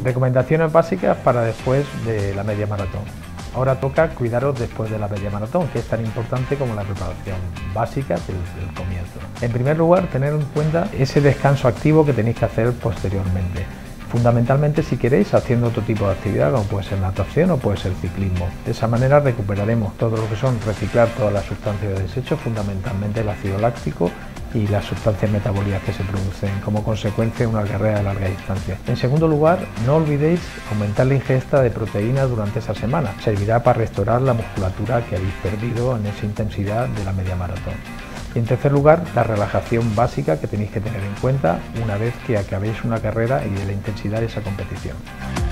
Recomendaciones básicas para después de la media maratón. Ahora toca cuidaros después de la media maratón, que es tan importante como la preparación básica del comienzo. En primer lugar, tener en cuenta ese descanso activo que tenéis que hacer posteriormente. Fundamentalmente, si queréis, haciendo otro tipo de actividad, como puede ser natación o puede ser ciclismo. De esa manera recuperaremos todo lo que son reciclar todas las sustancias de desecho, fundamentalmente el ácido láctico y las sustancias metabólicas que se producen como consecuencia de una carrera de larga distancia. En segundo lugar, no olvidéis aumentar la ingesta de proteínas durante esa semana. Servirá para restaurar la musculatura que habéis perdido en esa intensidad de la media maratón. Y en tercer lugar, la relajación básica que tenéis que tener en cuenta una vez que acabéis una carrera y de la intensidad de esa competición.